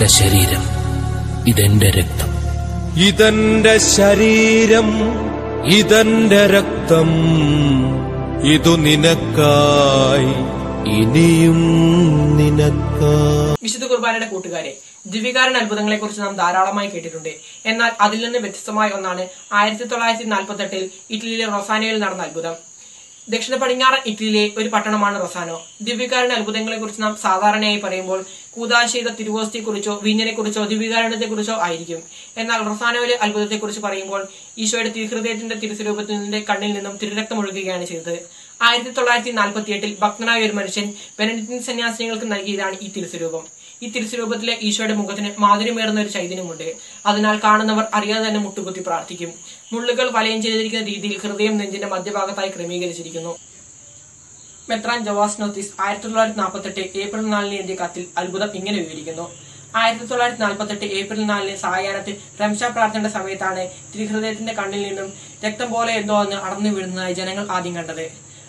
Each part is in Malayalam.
ഇതെന്റെ ശരീരം, ഇതെന്റെ രക്തം. ഇതെന്റെ ശരീരം, ഇതെന്റെ രക്തം, ഇതു നിനക്കായി, ഇനിയും നിനക്കായി. വിശുദ്ധ കുർബാനയുടെ കൂട്ടുകാരെ, ദിവ്യകാരുണ്യ അത്ഭുതങ്ങളെ കുറിച്ച് നാം ധാരാളമായി കേട്ടിട്ടുണ്ട്. എന്നാൽ അതിൽ നിന്ന് വ്യത്യസ്തമായ ഒന്നാണ് 1948 ഇറ്റലിയിലെ റൊസാനോയിൽ നടന്ന അത്ഭുതം. ദക്ഷിണ പടിഞ്ഞാറൻ ഇറ്റലിയിലെ ഒരു പട്ടണമാണ് റൊസാനോ. ദിവ്യകാരുണ്യ അത്ഭുതങ്ങളെ കുറിച്ച് നാം സാധാരണയായി പറയുമ്പോൾ കൂദാശ ചെയ്ത തിരുവോസ്തിയെക്കുറിച്ചോ വീഞ്ഞിനെക്കുറിച്ചോ ദിവ്യകാരുണ്യത്തെക്കുറിച്ചോ ആയിരിക്കും. എന്നാൽ റൊസാനോയിലെ അത്ഭുതത്തെക്കുറിച്ച് പറയുമ്പോൾ ഈശോയുടെ തിരുഹൃദയത്തിന്റെ തിരുസ്വരൂപത്തിന്റെ കണ്ണിൽ നിന്നും തിരുരക്തം ഒഴുകുകയാണ് ചെയ്തത്. 1948 ഭക്തനായ ഒരു മനുഷ്യൻ ബെനഡിക്റ്റിൻ സന്യാസിനികൾക്ക് നൽകിയതാണ് ഈ തിരുസ്വരൂപം. ഈ തിരുസ്വരൂപത്തിലെ ഈശോയുടെ മുഖത്തിന് മാധുര്യമേറുന്ന ഒരു ചൈതന്യമുണ്ട്. അതിനാൽ കാണുന്നവർ അറിയാതെ തന്നെ മുട്ടുകുത്തി പ്രാർത്ഥിക്കും. മുള്ളുകൾ വലയം ചെയ്തിരിക്കുന്ന രീതിയിൽ ഹൃദയം നെഞ്ചിന്റെ മധ്യഭാഗത്തായി ക്രമീകരിച്ചിരിക്കുന്നു. മെത്രാൻ ജവാസ്നോത്തിസ് 1948 ഏപ്രിൽ 4 എഴുതിയ കത്തിൽ അത്ഭുതം ഇങ്ങനെ വിവരിക്കുന്നു. 1948 ഏപ്രിൽ 4 സായാഹ്നത്തിൽ റംശ പ്രാർത്ഥനയുടെ സമയത്താണ് തിരുഹൃദയത്തിന്റെ കണ്ണിൽ നിന്നും രക്തം പോലെ എന്തോ എന്ന് അടർന്നു വീഴുന്നതായി ജനങ്ങൾ ആദ്യം കണ്ടത്.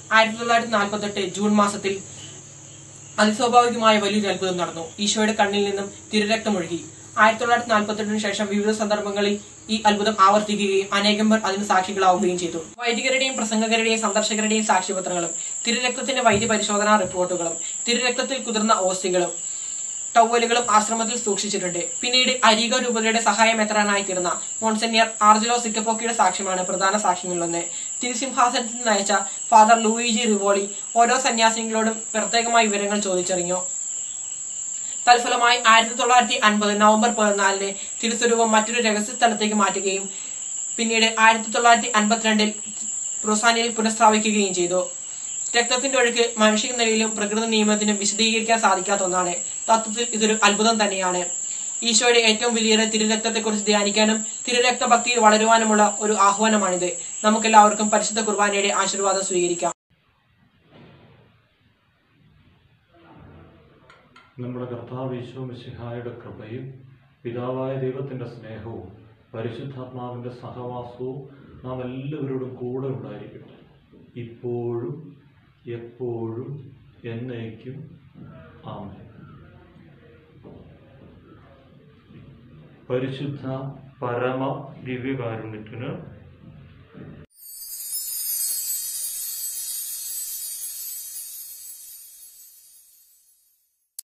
1948 ജൂൺ മാസത്തിൽ അതിസ്വാഭാവികമായ വലിയൊരു അത്ഭുതം നടന്നു. ഈശോയുടെ കണ്ണിൽ നിന്നും തിരുരക്തമൊഴുകി. 1948 ശേഷം വിവിധ സന്ദർഭങ്ങളിൽ ഈ അത്ഭുതം ആവർത്തിക്കുകയും അനേകം പേർ അതിന് സാക്ഷികളാവുകയും ചെയ്തു. വൈദികരുടെയും പ്രസംഗകരുടെയും സന്ദർശകരുടെയും സാക്ഷ്യപത്രങ്ങളും തിരുരക്തത്തിന്റെ വൈദ്യ പരിശോധനാ റിപ്പോർട്ടുകളും തിരുരക്തത്തിൽ കുതിർന്ന ഓസ്തികളും ടവലുകളും ആശ്രമത്തിൽ സൂക്ഷിച്ചിട്ടുണ്ട്. പിന്നീട് അരീഗോ രൂപതയുടെ സഹായമെത്രാനായി തീർന്ന മോൺസെന്യർ ആർജലോ സിക്കപ്പോക്കിയുടെ സാക്ഷ്യമാണ് പ്രധാന സാക്ഷ്യങ്ങളിലൊന്ന്. തിരുസിംഹാസനത്തിൽ നയിച്ച ഫാദർ ലൂയിജി റിവോളി ഓരോ സന്യാസിനികളോടും പ്രത്യേകമായി വിവരങ്ങൾ ചോദിച്ചറിഞ്ഞു. തൽഫലമായി 1950 നവംബർ 14 തിരുസ്വരൂപം മറ്റൊരു രഹസ്യ സ്ഥലത്തേക്ക് മാറ്റുകയും പിന്നീട് 1952 റൊസാനയിൽ പുനഃസ്ഥാപിക്കുകയും ചെയ്തു. രക്തത്തിന്റെ ഒഴുക്ക് മാനുഷിക നിലയിലും പ്രകൃതി നിയമത്തിനും വിശദീകരിക്കാൻ സാധിക്കാത്ത ഒന്നാണ്. തത്വത്തിൽ ഇതൊരു അത്ഭുതം തന്നെയാണ്. ഈശോയുടെ ഏറ്റവും വലിയ തിരുരക്തത്തെക്കുറിച്ച് ധ്യാനിക്കാനും തിരുരക്തഭക്തിയിൽ വളരുവാനുമുള്ള ഒരു ആഹ്വാനമാണിത്. നമുക്കെല്ലാവർക്കും പരിശുദ്ധ കുർബാനയുടെ ആശീർവാദം സ്വീകരിക്കാം. നമ്മുടെ കർത്താവ് ഈശോ മിശിഹായുടെ കൃപയും പിതാവായ ദൈവത്തിൻ്റെ സ്നേഹവും പരിശുദ്ധാത്മാവിൻ്റെ സഹവാസവും നാം എല്ലാവരോടും കൂടെ ഉണ്ടായിരിക്കട്ടെ, ഇപ്പോഴും എപ്പോഴും എന്നേക്കും. ആമേൻ. പരിശുദ്ധ പരമ ദിവ്യകാരുണ്യത്തിന്